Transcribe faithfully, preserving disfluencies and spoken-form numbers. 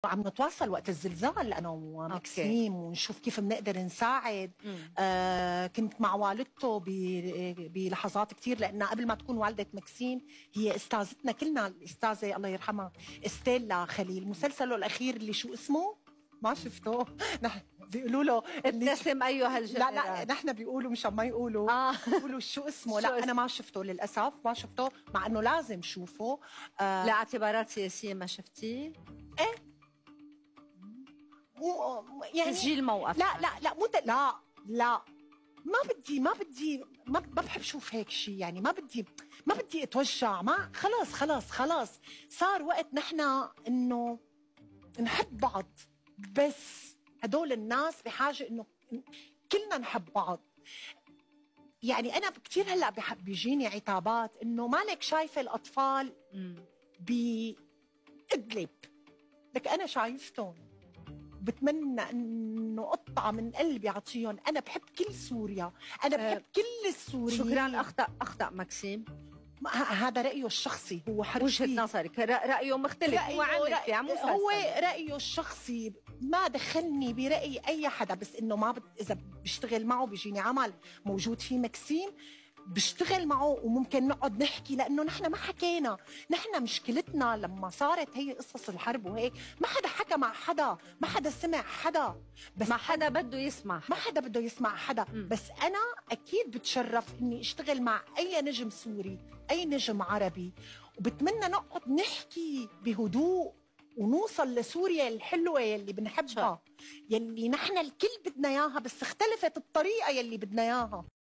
عم نتواصل وقت الزلزال انا ومكسيم ونشوف كيف بنقدر نساعد. آه كنت مع والدته بلحظات كثير، لان قبل ما تكون والده مكسيم هي استاذتنا كلنا، الاستاذه الله يرحمها ستيلا خليل. مسلسله الاخير اللي شو اسمه؟ ما شفته. نحن بيقولوا له ابتسم ايها الجميلات. لا لا نحن بيقولوا مشان ما يقولوا آه. بيقولوا شو اسمه. لا انا ما شفته للاسف، ما شفته، مع انه لازم شوفه. آه لاعتبارات سياسيه ما شفتيه؟ ايه يعني تسجيل موقف. لا لا لا مو لا لا ما بدي ما بدي ما, ما بحب شوف هيك شيء، يعني ما بدي ما بدي اتوجع. ما خلاص خلاص خلاص صار وقت نحن انه نحب بعض، بس هدول الناس بحاجه انه كلنا نحب بعض. يعني انا كثير هلا بحب بيجيني عتابات انه مالك شايفه الاطفال بإدلب، لك انا شايفتهم، بتمنى انه قطعه من قلبي اعطيهم. انا بحب كل سوريا، انا بحب أه كل السوريين. شكرا. اخطا اخطا مكسيم، هذا رايه الشخصي، هو حر وجهه نظرك، رايه مختلف. رأيه هو عامل رأي في هو رايه الشخصي، ما دخلني براي اي حدا، بس انه ما بت... اذا بشتغل معه بيجيني عمل موجود فيه مكسيم بشتغل معه وممكن نقعد نحكي، لانه نحن ما حكينا. نحن مشكلتنا لما صارت هي قصص الحرب وهيك ما حدا حكى مع حدا، ما حدا سمع حدا، بس ما حدا بده يسمع حدا. ما حدا بده يسمع حدا. م. بس انا اكيد بتشرف اني اشتغل مع اي نجم سوري، اي نجم عربي، وبتمنى نقعد نحكي بهدوء ونوصل لسوريا الحلوه يلي بنحبها، يلي نحن الكل بدنا اياها، بس اختلفت الطريقه يلي بدنا اياها.